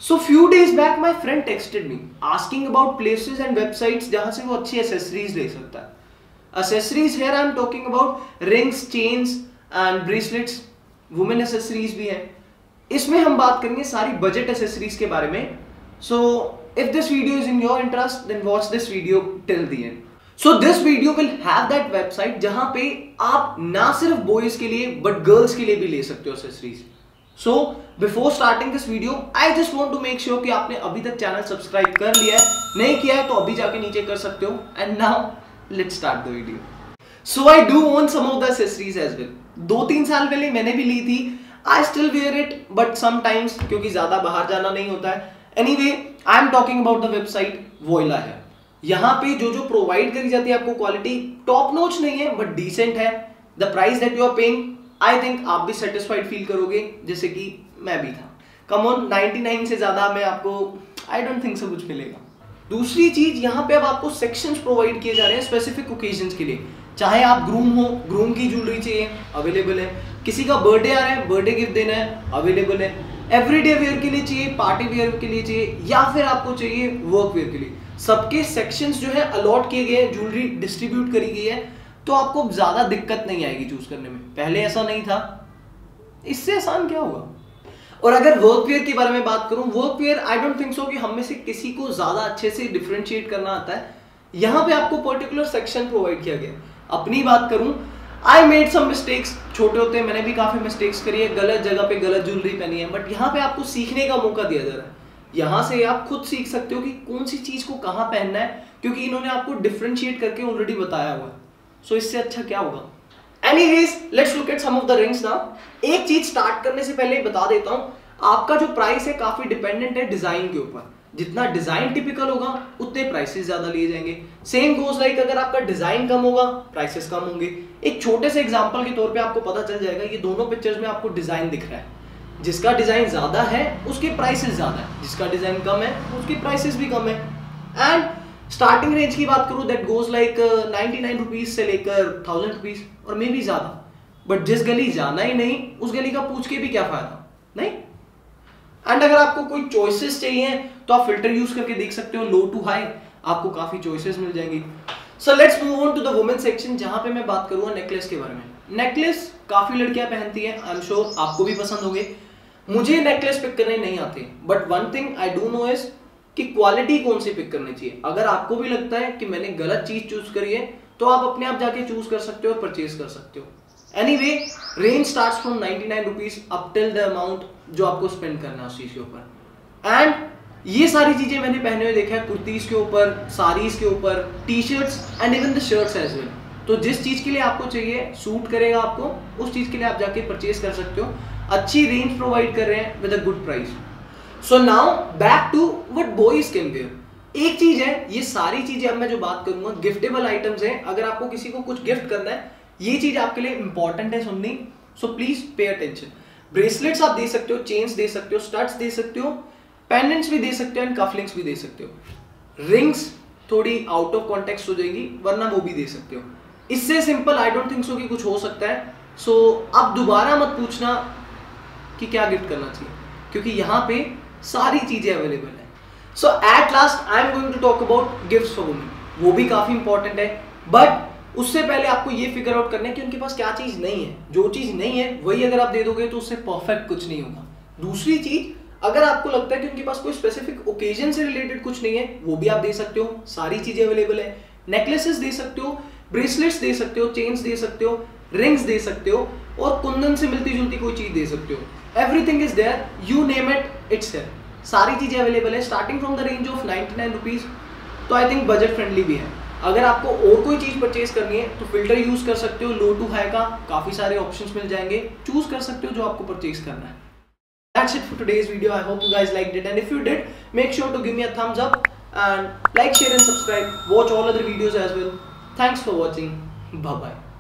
So few days back my friend texted me asking about places and websites जहाँ से वो अच्छी accessories ले सकता है. Accessories here I am talking about rings, chains and bracelets. Women accessories भी हैं. इसमें हम बात करेंगे सारी budget accessories के बारे में. So if this video is in your interest, then watch this video till the end. So this video will have that website जहाँ पे आप ना सिर्फ boys के लिए but girls के लिए भी ले सकते हो accessories. So before starting this video, I just want to make sure कि आपने अभी तक चैनल सब्सक्राइब कर लिया है, नहीं किया है तो अभी जाके नीचे कर सकते हो. And now let's start the video. So I do own some of the accessories as well. 2-3 साल पहले मैंने भी ली थी. I still wear it, but sometimes क्योंकि ज़्यादा बाहर जाना नहीं होता है. Anyway, I am talking about the website JEWELLERY है. यहाँ पे जो प्रोवाइड करी जाती है आपको क्वालिटी टॉप नॉच नहीं है बट डिसेंट है. The price that you are paying I think आप भी सेटिस्फाइड फील करोगे जैसे कि मैं भी था. कम ऑन 99 से ज्यादा में आपको आई डोंट थिंक सो कुछ मिलेगा. दूसरी चीज यहाँ पे अब आपको सेक्शंस प्रोवाइड किए जा रहे हैं स्पेसिफिक ओकेजन्स के लिए. चाहे आप ग्रूम हो, ग्रूम की ज्वेलरी चाहिए अवेलेबल है. किसी का बर्थडे आ रहा है, बर्थडे गिफ्ट देना है अवेलेबल है. एवरीडे वेयर के लिए चाहिए, पार्टी वेयर के लिए चाहिए या फिर आपको चाहिए वर्क वेयर के लिए. सबके सेक्शंस जो है अलॉट किए गए हैं, ज्वेलरी डिस्ट्रीब्यूट करी गई है, तो आपको ज्यादा दिक्कत नहीं आएगी चूज करने में. पहले ऐसा नहीं था, इससे आसान क्या होगा. और अगर वर्क वेयर के बारे में बात करूं, work where I don't think so कि हम में से किसी को ज्यादा अच्छे से डिफरेंशिएट करना आता है. यहां पे आपको पर्टिकुलर सेक्शन प्रोवाइड किया गया. अपनी बात करूं, आई मेड सम मिस्टेक्स. छोटे होते मैंने भी काफी मिस्टेक्स करी है, गलत जगह पे गलत ज्वेलरी पहनी है, बट यहाँ पे आपको सीखने का मौका दिया जा रहा है. यहाँ से आप खुद सीख सकते हो कि कौन सी चीज को कहाँ पहनना है, क्योंकि इन्होंने आपको डिफरेंशिएट करके ऑलरेडी बताया हुआ है. सो इससे अच्छा क्या होगा. Anyways, let's look at some of the rings now. एक चीज स्टार्ट करने से पहले बता देता हूँ, आपका जो प्राइस है काफी डिपेंडेंट है डिजाइन के ऊपर. जितना डिजाइन टिपिकल होगा उतने प्राइसेस ज्यादा लिए जाएंगे. सेम गोज लाइक अगर आपका डिजाइन कम होगा प्राइसेस कम होंगे. एक छोटे से एग्जांपल के तौर पे आपको पता चल जाएगा. ये दोनों पिक्चर्स में आपको डिजाइन दिख रहा है. जिसका डिजाइन ज्यादा है उसके प्राइसेस ज्यादा है, जिसका डिजाइन कम है उसके प्राइसेस भी कम है. एंड स्टार्टिंग रेंज की बात करूं दैट गोज लाइक 99 रुपीज से लेकर 1000 रुपीज और मे भी ज्यादा. बट जिस गली जाना ही नहीं उस गली का पूछ के भी क्या फायदा, नहीं. एंड अगर आपको कोई चॉइसेस चाहिए तो आप फिल्टर यूज करके देख सकते हो. लो टू हाई आपको काफी चॉइसेस मिल जाएंगी. So let's move on to the women section जहां पे मैं बात करूंगा नेकलेस के बारे में. नेकलेस काफी लड़कियां पहनती हैं, आई एम श्योर आपको भी पसंद होंगे. मुझे नेकलेस पिक करने नहीं आते, but one thing I do know is कि क्वालिटी कौन सी पिक करनी चाहिए. अगर आपको भी लगता है कि मैंने गलत चीज चूज करी है तो आप अपने आप जाके चूज कर सकते हो और परचेज कर सकते हो. Anyway, range starts from 99 rupees up till the amount जो आपको स्पेंड करना है उस चीज के ऊपर. एंड ये सारी चीजें मैंने पहने हुए देखा है कुर्तीज के ऊपर, साड़ीज के ऊपर, T shirts and even the shirts as well. तो जिस चीज के लिए आपको चाहिए, सूट करेगा आपको, उस चीज के लिए आप जाके परचेज कर सकते हो. अच्छी रेंज प्रोवाइड कर रहे हैं with a good price. So now back to what boys can wear. एक चीज है, ये सारी चीजें अब मैं जो बात करूंगा गिफ्टेबल आइटम्स हैं. अगर आपको किसी को कुछ गिफ्ट करना है, ये चीज आपके लिए इंपॉर्टेंट है सुननी. So please pay attention. Bracelets आप दे सकते हो, चेन्स दे सकते हो, स्टड्स दे सकते हो, पेंडेंट्स भी दे सकते हो एंड कफलिंग्स भी दे सकते हो. रिंग्स थोड़ी आउट ऑफ कॉन्टेक्स्ट हो जाएगी वरना वो भी दे सकते हो. इससे simple I don't think so कि कुछ हो सकता है. सो अब दोबारा मत पूछना कि क्या गिफ्ट करना चाहिए, क्योंकि यहाँ पे सारी चीजें अवेलेबल है. So at last I am going to talk about gifts for women. वो भी काफी इंपॉर्टेंट है, बट उससे पहले आपको ये फिगर आउट करना है कि उनके पास क्या चीज नहीं है. जो चीज नहीं है वही अगर आप दे दोगे तो उससे परफेक्ट कुछ नहीं होगा. दूसरी चीज, अगर आपको लगता है कि उनके पास कोई स्पेसिफिक ओकेजन से रिलेटेड कुछ नहीं है, वो भी आप दे सकते हो. सारी चीजें अवेलेबल है. नेकलेसेस दे सकते हो, ब्रेसलेट्स दे सकते हो, चेन्स दे सकते हो, रिंग्स दे सकते हो और कुंदन से मिलती जुलती कोई चीज दे सकते हो. Everything is there, you name it, it's there. सारी चीजें अवेलेबल है starting from the range of 99 rupees. तो आई थिंक बजट फ्रेंडली भी है. अगर आपको और कोई चीज परचेज करनी है तो फिल्टर यूज कर सकते हो. लो टू हाई का काफी सारे ऑप्शंस मिल जाएंगे, चूज कर सकते हो जो आपको परचेज करना है. That's it for today's video. I hope you guys liked it, and if you did, make sure to give me a thumbs up and like, share and subscribe. Watch all other videos as well. Thanks for watching. Bye bye.